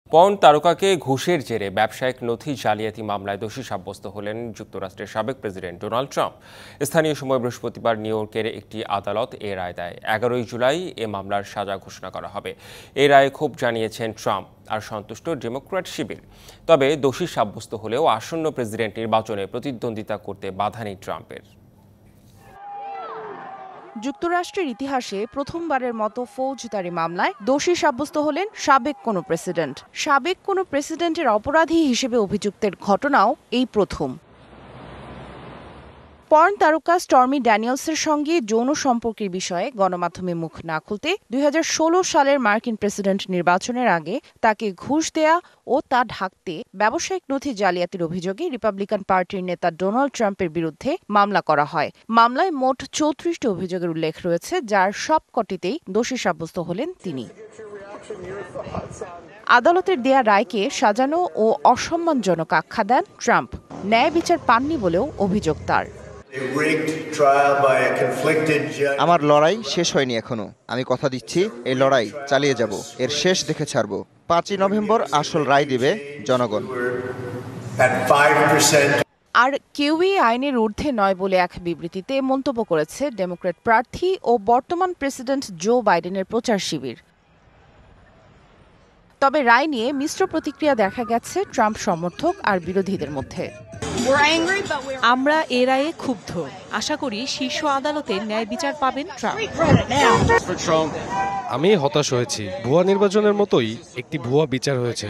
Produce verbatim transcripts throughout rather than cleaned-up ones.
Porn তারকাকে ঘুষের জেরে ব্যবসায়িক নথি জালিয়াতি মামলায় দোষী সাব্যস্ত হলেন যুক্তরাষ্ট্রের সাবেক প্রেসিডেন্ট ডোনাল্ড ট্রাম্প। স্থানীয় সময় বৃহস্পতিবার নিউ ইয়র্কের একটি আদালত এ রায় দেয়। এগারোই জুলাই এ মামলার সাজা ঘোষণা করা হবে। এ রায়ে ক্ষোভ জানিয়েছেন ট্রাম্প আর সন্তুষ্ট ডেমোক্র্যাট শিবির। তবে দোষী সাব্যস্ত হলেও আসন্ন প্রেসিডেন্ট নির্বাচনে প্রতিদ্বন্দ্বিতা করতে বাধা নেই ট্রাম্পের। যুক্তরাষ্ট্রের ইতিহাসে প্রথমবারের মতো ফৌজদারি মামলায় দোষী সাব্যস্ত হলেন সাবেক কোনো প্রেসিডেন্ট। সাবেক কোনো প্রেসিডেন্টের অপরাধী হিসেবে অভিযুক্তের ঘটনাও এই প্রথম। পর্ন তারকা স্টর্মি ড্যানিয়েলসের সঙ্গে যৌন সম্পর্কের বিষয়ে গণমাধ্যমে মুখ না খুলতে দুই হাজার ষোলো সালের মার্কিন প্রেসিডেন্ট নির্বাচনের আগে তাকে ঘুষ দেয়া ও তা ঢাকতে ব্যবসায়িক নথি জালিয়াতির অভিযোগে রিপাবলিকান পার্টির নেতা ডোনাল্ড ট্রাম্পের বিরুদ্ধে মামলা করা হয়। মামলায় মোট চৌত্রিশটি অভিযোগের উল্লেখ রয়েছে, যার সবকটিতেই দোষী সাব্যস্ত হলেন তিনি। আদালতের দেয়া রায়কে সাজানো ও অসম্মানজনক আখ্যা দেন ট্রাম্প। ন্যায় বিচার পাননি বলেও অভিযোগ তার। আমার লড়াই শেষ হয়নি এখনো। আমি কথা দিচ্ছি এই লড়াই চালিয়ে যাব, এর শেষ দেখে ছাড়ব। পাঁচই নভেম্বর আসল রায় দিবে জনগণ। আর কেউই আইনের ঊর্ধ্বে নয় বলে এক বিবৃতিতে মন্তব্য করেছে ডেমোক্র্যাট প্রার্থী ও বর্তমান প্রেসিডেন্ট জো বাইডেনের প্রচার শিবির। তবে রায় নিয়ে মিশ্র প্রতিক্রিয়া দেখা গেছে ট্রাম্প সমর্থক আর বিরোধীদের মধ্যে। আমরা এ রায়ে ক্ষুব্ধ। আশা করি শীর্ষ আদালতে ন্যায় বিচার পাবেন ট্রাম্প। আমি হতাশ হয়েছি। ভুয়া নির্বাচনের মতোই একটি ভুয়া বিচার হয়েছে।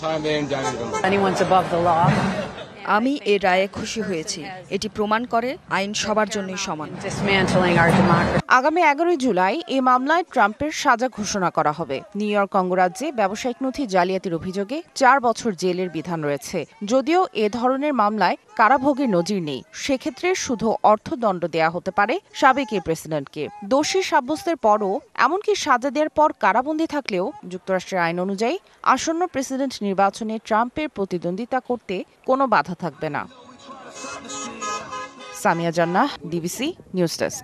আমি এ রায়ে খুশি হয়েছি। এটি প্রমাণ করে আইন সবার জন্যই সমান। আগামী এগারোই জুলাই এই মামলায় ট্রাম্পের সাজা ঘোষণা করা হবে। নিউ ইয়র্ক অঙ্গরাজ্যে ব্যবসায়িক নথি জালিয়াতির অভিযোগে চার বছর জেলের বিধান রয়েছে। যদিও এ ধরনের মামলায় কারাভোগের নজির নেই, সেক্ষেত্রে শুধু অর্থদণ্ড দেয়া হতে পারে সাবেক এই প্রেসিডেন্টকে। দোষী সাব্যস্তের পরও, এমনকি সাজা দেওয়ার পর কারাবন্দী থাকলেও যুক্তরাষ্ট্রের আইন অনুযায়ী আসন্ন প্রেসিডেন্ট নির্বাচনে ট্রাম্পের প্রতিদ্বন্দ্বিতা করতে কোনো বাধা থাকবে না। সামিয়া জান্নাহ, ডিবিসি নিউজ ডেস্ক।